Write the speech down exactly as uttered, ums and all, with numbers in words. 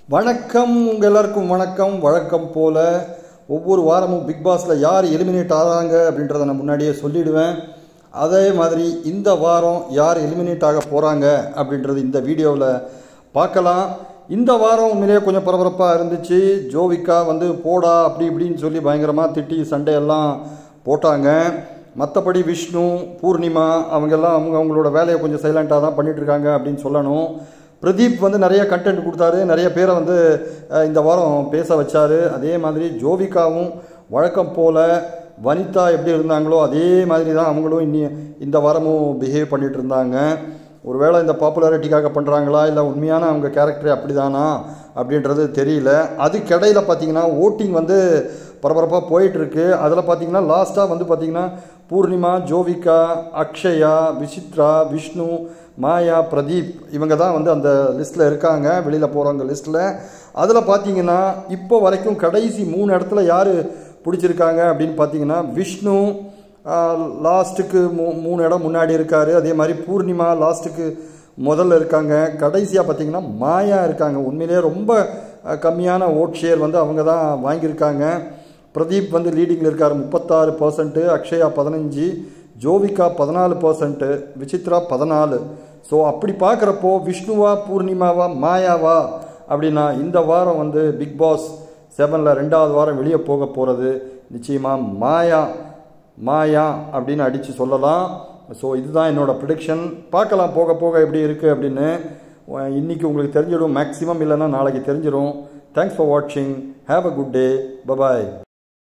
வணக்கம் உங்கள் எல்லாருக்கும் வணக்கம். வழக்கம் போல் ஒவ்வொரு வாரமும் பிக் பாஸில் யார் எலிமினேட் ஆகிறாங்க அப்படின்றத நான் முன்னாடியே சொல்லிவிடுவேன். அதே மாதிரி இந்த வாரம் யார் எலிமினேட் ஆக போகிறாங்க அப்படின்றது இந்த வீடியோவில் பார்க்கலாம். இந்த வாரம் உண்மையிலேயே கொஞ்சம் பரபரப்பாக இருந்துச்சு. ஜோவிகா வந்து போடா அப்படி இப்படின்னு சொல்லி பயங்கரமாக திட்டி சண்டையெல்லாம் போட்டாங்க. மற்றபடி விஷ்ணு, பூர்ணிமா அவங்கெல்லாம் அவங்க அவங்களோட வேலையை கொஞ்சம் சைலண்ட்டாக தான் பண்ணிகிட்ருக்காங்க அப்படின்னு சொல்லணும். பிரதீப் வந்து நிறைய கண்டென்ட் கொடுத்தாரு, நிறைய பேரை வந்து இந்த வாரம் பேச வச்சார். அதே மாதிரி ஜோவிகாவும் வழக்கம் போல் வனிதா எப்படி இருந்தாங்களோ அதே மாதிரி தான் அவங்களும் இன்னி இந்த வாரமும் பிஹேவ் பண்ணிகிட்டு இருந்தாங்க. ஒருவேளை இந்த பாப்புலாரிட்டிக்காக பண்ணுறாங்களா இல்லை உண்மையான அவங்க கேரக்டரே அப்படி தானா அப்படின்றது தெரியல. அதுக்கிடையில் பார்த்திங்கன்னா ஓட்டிங் வந்து பரபரப்பாக போயிட்டுருக்கு. அதில் பார்த்திங்கன்னா லாஸ்ட்டாக வந்து பார்த்திங்கன்னா பூர்ணிமா, ஜோவிகா, அக்ஷயா, விசித்ரா, விஷ்ணு, மாயா, பிரதீப் இவங்க தான் வந்து அந்த லிஸ்ட்டில் இருக்காங்க, வெளியில் போகிறவங்க லிஸ்ட்டில். அதில் பார்த்தீங்கன்னா இப்போ வரைக்கும் கடைசி மூணு இடத்துல யார் பிடிச்சிருக்காங்க அப்படின்னு பார்த்தீங்கன்னா விஷ்ணு லாஸ்ட்டுக்கு மூ மூணு இடம் முன்னாடி இருக்கார். அதே மாதிரி பூர்ணிமா லாஸ்ட்டுக்கு முதல்ல இருக்காங்க. கடைசியாக பார்த்தீங்கன்னா மாயா இருக்காங்க. உண்மையிலே ரொம்ப கம்மியான ஓட் ஷேர் வந்து அவங்க தான் வாங்கியிருக்காங்க. பிரதீப் வந்து லீடிங்கில் இருக்கார், முப்பத்தாறு பர்சன்ட்டு, அக்ஷயா பதினஞ்சு, ஜோவிகா பதினாலு பர்சன்ட்டு, விசித்ரா பதினாலு. ஸோ அப்படி பார்க்குறப்போ விஷ்ணுவா, பூர்ணிமாவா, மாயாவா அப்படின்னா இந்த வாரம் வந்து பிக் பாஸ் செவனில் ரெண்டாவது வாரம் வெளியே போக போகிறது நிச்சயமாக மாயா மாயா அப்படின்னு அடித்து சொல்லலாம். ஸோ இதுதான் என்னோடய ப்ரிடிக்ஷன். பார்க்கலாம் போக போக எப்படி இருக்குது அப்படின்னு. இன்றைக்கி உங்களுக்கு தெரிஞ்சிடும், மேக்ஸிமம் இல்லைன்னா நாளைக்கு தெரிஞ்சிடும். தேங்க்ஸ் ஃபார் வாட்சிங். Have a good day. Bye bye.